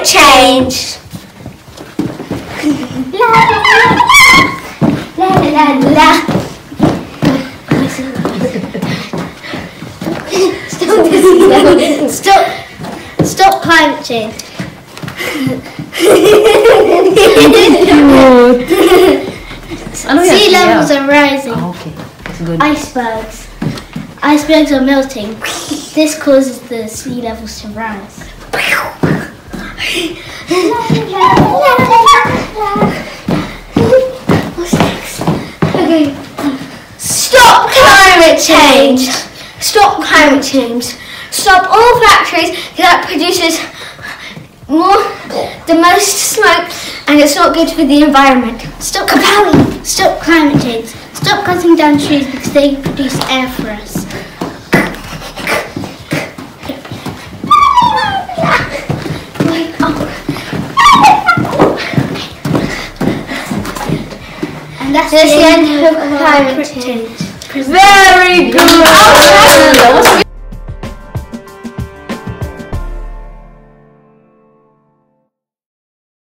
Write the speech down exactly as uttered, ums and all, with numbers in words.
climate change. La la la la la. Stop this. Stop. Stop climate change. Sea levels are rising. Oh, okay. That's good. Icebergs. Icebergs are melting. This causes the sea levels to rise. What's next? Okay. Stop climate change. Stop climate change. Stop all factories that produces more, the most smoke, and it's not good for the environment. Stop Kapow! Stop climate change. Stop cutting down trees because they produce air for us. And that's the end of climate change. Very good!